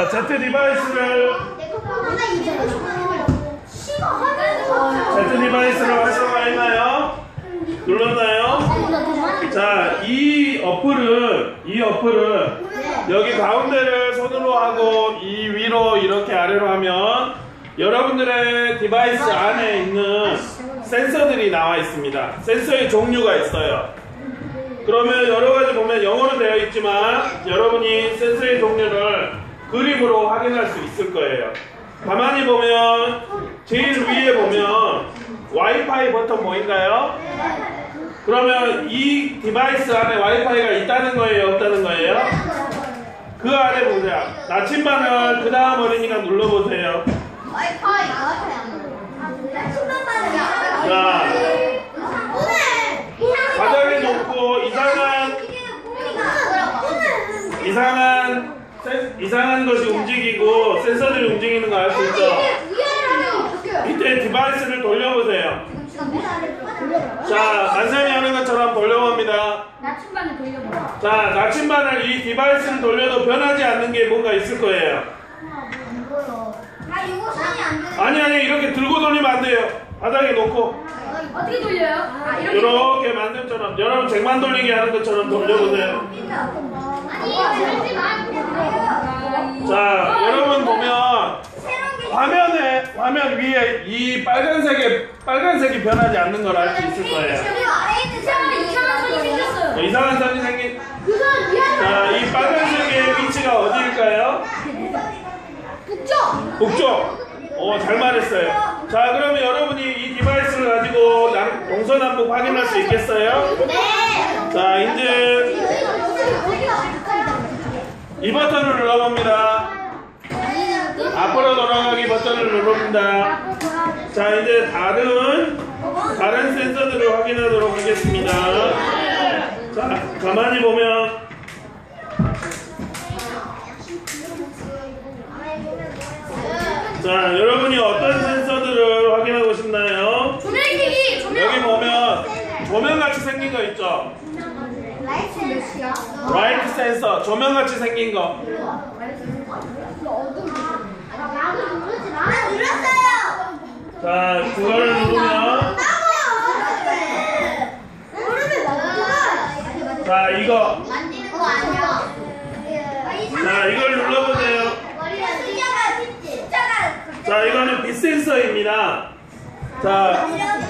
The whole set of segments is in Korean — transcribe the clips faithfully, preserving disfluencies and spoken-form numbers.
자, Z 디바이스를 Z 디바이스를 활성화했나요? 눌렀나요? 자, 이 어플은 이 어플은 여기 가운데를 손으로 하고 이 위로 이렇게 아래로 하면 여러분들의 디바이스 안에 있는 센서들이 나와 있습니다. 센서의 종류가 있어요. 그러면 여러가지 보면 영어로 되어 있지만 여러분이 센서의 종류를 그림으로 확인할 수 있을 거예요. 가만히 보면 제일 위에 보면 와이파이 버튼 보인가요? 그러면 이 디바이스 안에 와이파이가 있다는 거예요? 없다는 거예요? 그 안에 보세요. 나침반을 그 다음 어린이가 눌러보세요. 와이파이 자, 바닥에 놓고 이상한 이상한 센, 이상한 것이 움직이고 센서들이 움직이는 거 알 수 있죠? 이때 디바이스를 돌려보세요. 자, 만삼이 하는 것처럼 돌려봅니다. 나침반을 돌려봐. 자, 나침반을 이 디바이스를 돌려도 변하지 않는 게 뭔가 있을 거예요. 아 이거 손이 안 돼. 아니 아니 이렇게 들고 돌리면 안 돼요. 바닥에 놓고 어떻게 돌려요? 아, 이렇게. 이렇게 만듦처럼 여러분 쟁반 돌리기 하는 것처럼 돌려보세요. 아니 돌지 마. 자, 여러분 보면 화면에 화면 위에 이 빨간색이 빨간색이 변하지 않는 걸 알 수 있을 거예요. 아래 있는 사람이 이상한 선이 생겼어요. 어, 이상한 선이 생긴. 그건 미안해. 자, 이 빨간색의 위치가 어디일까요? 북쪽. 북쪽. 오, 잘 말했어요. 자, 그러면 여러분이 이 디바이스를 가지고 남, 동서남북 확인할 수 있겠어요? 네. 자, 이제 이 버튼을 눌러봅니다. 앞으로 돌아가기 버튼을 누릅니다. 자, 이제 다른 다른 센서들을 확인하도록 하겠습니다. 자, 가만히 보면 자, 여러분이 어떤 센서들을 확인하고 싶나요? 조명기기, 조명. 여기 보면 조명같이 생긴 거 있죠? 라이트 몇이야? 라이트 센서, 조명같이 생긴 거. 아 눌렀어요. 자, 그걸 누르면 자, 이거 만지는 거 아니야? 자, 이걸 눌러보세요. 숫자가 숫자가 자, 이거는 빛 센서입니다. 자,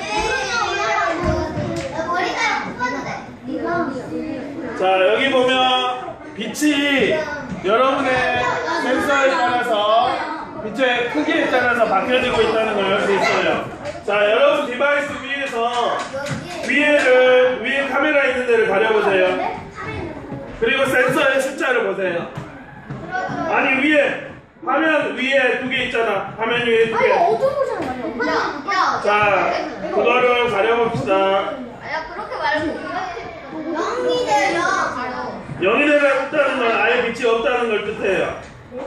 머리카락 뽑아도 돼. 자, 여기 보면 빛이 여러분의 센서에 따라서 빛의 크기에 따라서 바뀌어지고 있다는 걸 알 수 있어요. 자, 여러분 디바이스 위에서 위에를 위에 카메라 있는 데를 가려보세요. 그리고 센서의 숫자를 보세요. 아니 위에 화면 위에 두 개 있잖아. 화면 위에 두 개. 야, 자, 그거를 가려봅시다. 야 그렇게 말고 영이 돼요. 영이 되었다는 건 아예 빛이 없다는 걸 뜻해요.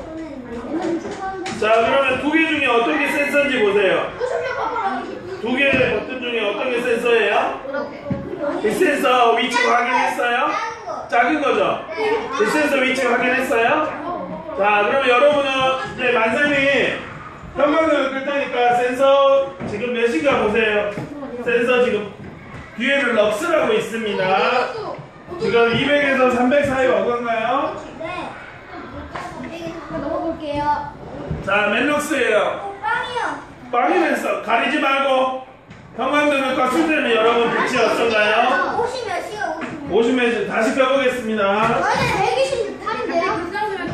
자, 그러면 두 개 중에 어떤 게 센서인지 보세요. 두 개의 버튼 중에 어떤 게 센서예요? 빛 센서 위치 확인했어요? 작은 거죠? 빛 센서 위치 확인했어요? 자, 그러면 여러분은 이제 만삼이 형광등을 끌 테니까 센서 지금 몇인가 보세요. 센서 지금 뒤에는 럭스라고 있습니다. 지금 이백에서 삼백 사이 어떤가요? 네. 넣어볼게요. 자, 멜록스예요. 빵이요. 빵이면서 가리지 말고 형광등을 껐을 때는 여러분 빛이 어떤가요? 옷이 몇이요? 옷이. 오시면 다시 펴보겠습니다. 원래 백이십 팔인데요?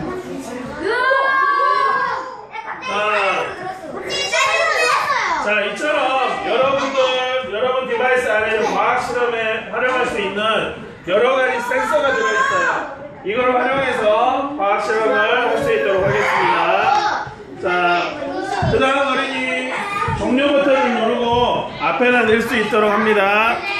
자, 이처럼 여러분들, 여러분 디바이스 안에는 과학 실험에 활용할 수 있는 여러 가지 센서가 들어있어요. 이걸 활용해서 과학 실험을 할 수 있도록 하겠습니다. 자, 그 다음 어린이 종료 버튼을 누르고 앞에나 낼 수 있도록 합니다.